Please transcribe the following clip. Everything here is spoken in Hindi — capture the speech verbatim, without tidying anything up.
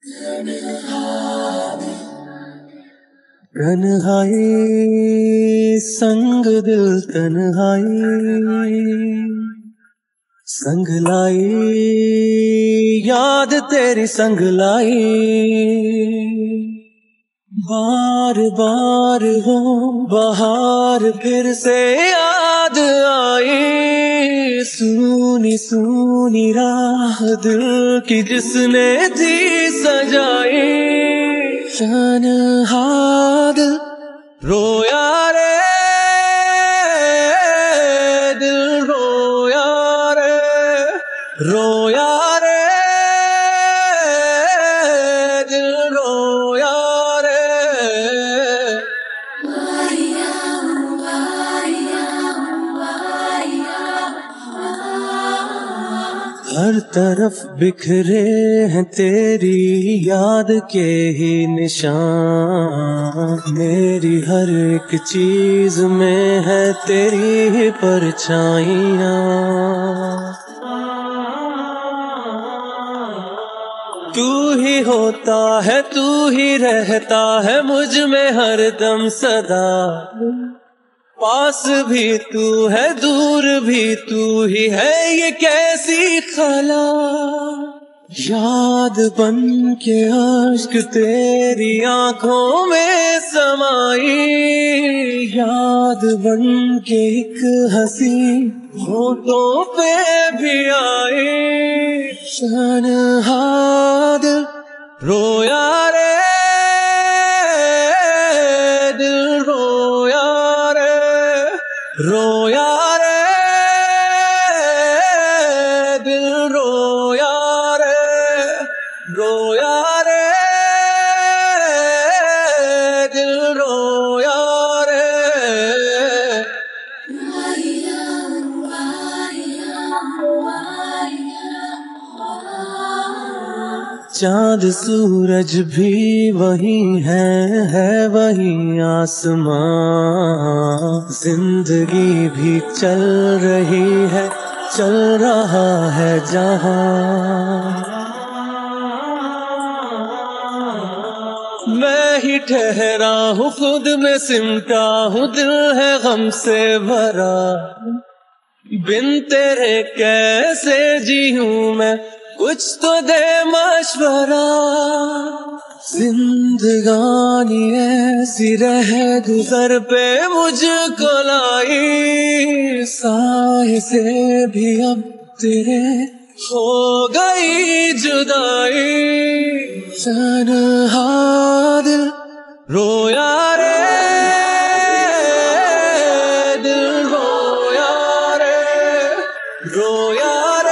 तन्हाई संग दिल तन्हाई संग लाई याद तेरी संग लाई बार बार हो बहार फिर से याद आई सूनी सूनी राह दिल की जिसने थी सजाई तन्हा दिल रोया रे दिल रोया रे रोया रे दिल रोया रे हर तरफ बिखरे हैं तेरी याद के ही निशान मेरी हर एक चीज में है तेरी ही परछाइयाँ तू ही होता है तू ही रहता है मुझ में हरदम सदा पास भी तू है दूर भी तू ही है ये कैसी खला याद बन के अश्क तेरी आंखों में समाई याद बन के एक हंसी होठों पे भी आई तन्हा दिल रोया रे दिल रोया रोया रे दिल रोया रे रोया रे दिल रोया रे चांद सूरज भी वही है है वही आसमां जिंदगी भी चल रही है चल रहा है जहां मैं ही ठहरा हूँ खुद में सिमटा हूँ दिल है गम से भरा बिन तेरे कैसे जी हूँ मैं कुछ तो दे मशवरा जिंदगानी ऐसी रह गुजर पे मुझको लाई साए से भी अब तेरे हो गई जुदाई तन्हा दिल रोया रे दिल रोया रे रोया रे